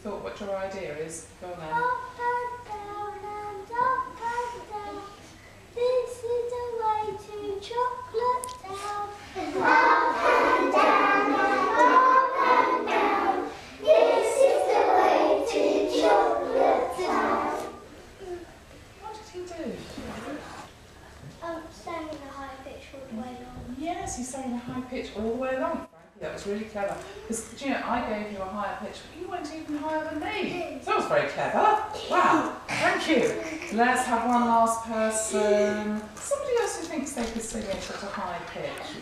thought what your idea is? Go on then. Up and down and up and down. This is the way to Chocolate Town. Up and down and up and down. This is the way to Chocolate Town. What did he do? Sang in a high pitch all the way along. Yes, he sang in a high pitch all the way along. Frankie, that was really clever. Because, do you know, I gave you a higher pitch, but you weren't even higher than me. So that was very clever. Wow, thank you. Let's have one last person. Somebody else who thinks they could sing in such a high pitch.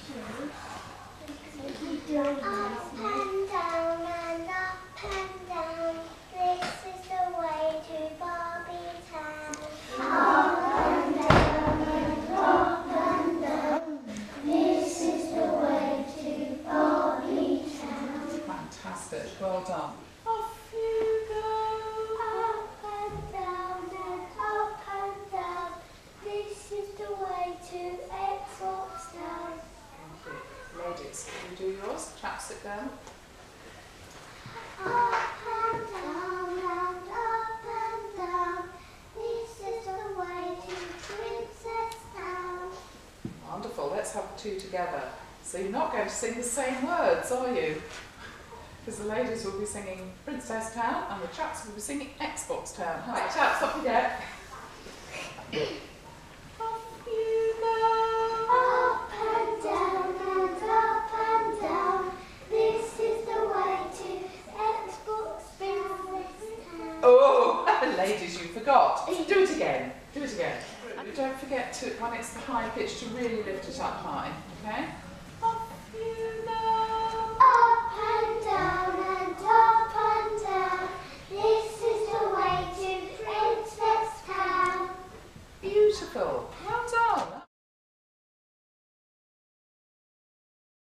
Up and down and up and down. This is the way to Barbie Town. Up and down and up and down. This is the way to Barbie Town. Fantastic, well done. Off you go. Up and down and up and down. This is the way to Xbox Town. Ladies, can you do yours? Chaps, sit down. Up and down and up and down. This is the way to Princess Town. Wonderful, let's have the two together. So you're not going to sing the same words, are you? Because the ladies will be singing Princess Town and the chaps will be singing Xbox Town. Right, chaps, up you get. Off you go. Up and down and up and down. This is the way to Xbox Princess Town. Oh, ladies, you forgot. Do it again. Do it again. Don't forget to, when it's the high pitch, to really lift it up high, okay?